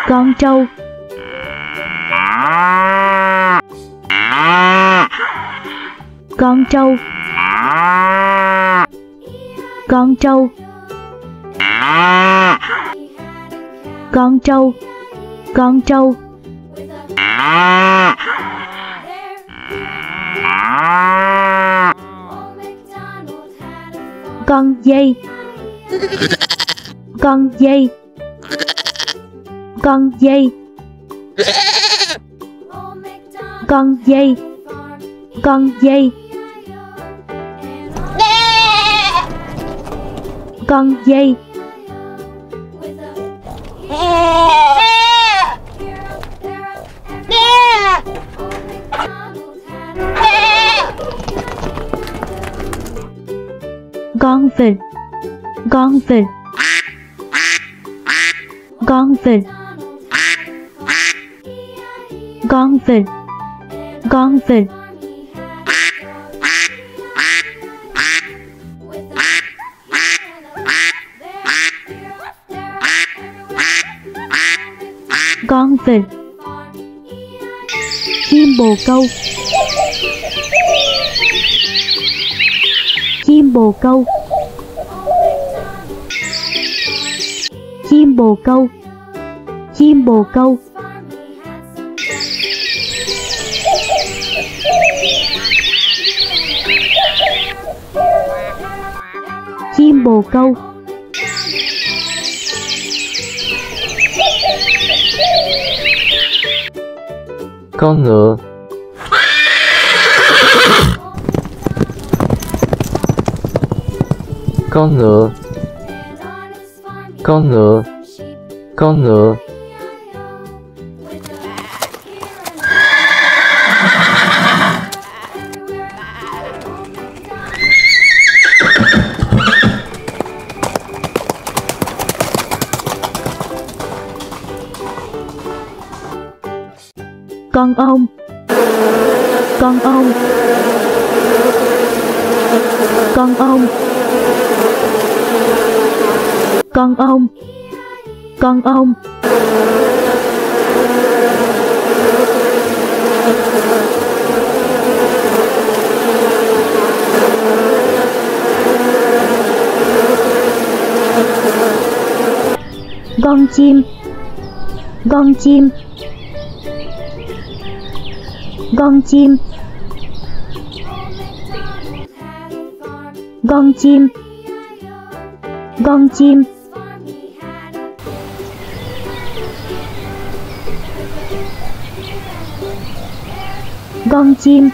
Con trâu. Con trâu. Con trâu. Con trâu. Con trâu. Con dây. Con dây. Con dây. Con dây. Con dây. Con dây. Con vịt. Con vịt. Con vịt. Con vịt. Con vịt. Con vịt. Chim bồ câu. Chim bồ câu. Chim bồ câu. Chim bồ câu. Chim bồ câu. Con ngựa. Con ngựa. Con ngựa. Con ngựa. Con ong. Con ong. Con ong. Con ong. Con ong. Con chim. Con chim. Con chim. Con chim. Con chim. Con chim.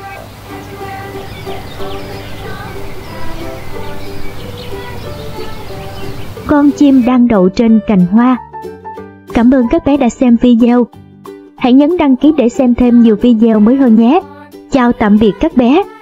Con chim đang đậu trên cành hoa. Cảm ơn các bé đã xem video. Hãy nhấn đăng ký để xem thêm nhiều video mới hơn nhé. Chào tạm biệt các bé.